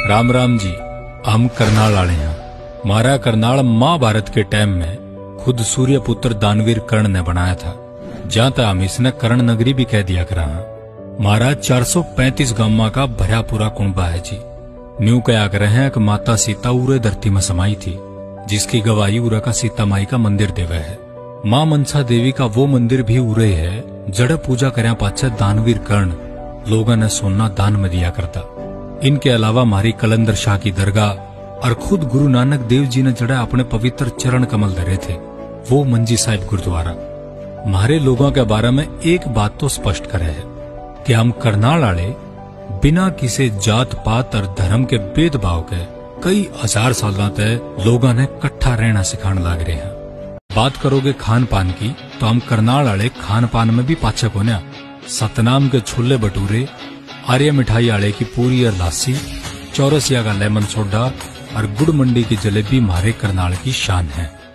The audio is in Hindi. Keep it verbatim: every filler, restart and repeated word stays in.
राम राम जी। हम करनाल आले हैं। मारा करनाल महाभारत के टाइम में खुद सूर्य पुत्र दानवीर कर्ण ने बनाया था। जहां तक हम इसने कर्ण नगरी भी कह दिया करा। मारा चार सौ पैंतीस गामा का भरा पूरा कुंबा है जी। न्यू कया कर रहे हैं कि माता सीता उरे धरती में समाई थी, जिसकी गवाही उरा का सीता माई का मंदिर देवे है। माँ मनसा देवी का वो मंदिर भी उरे है, जड़ पूजा करया पाछे दानवीर कर्ण लोगों ने सोना दान में दिया करता। इनके अलावा मारी कलंदर शाह की दरगाह और खुद गुरु नानक देव जी ने जड़ा अपने पवित्र चरण कमल धरे थे, वो मंजी साहिब गुरुद्वारा। हमारे लोगों के बारे में एक बात तो स्पष्ट करे है कि हम करनाल आले बिना किसी जात पात और धर्म के भेदभाव के कई हजार सालों तक लोगों ने कट्ठा रहना सिखाने लग रहे हैं। बात करोगे खान पान की तो हम करनाल आले खान पान में भी पाछे कोन्या। सतनाम के छोले भटूरे, आर्य मिठाई आले की पूरी और लासी, चौरसिया का लेमन सोडा और गुड़ मंडी की जलेबी मारे करनाल की शान है।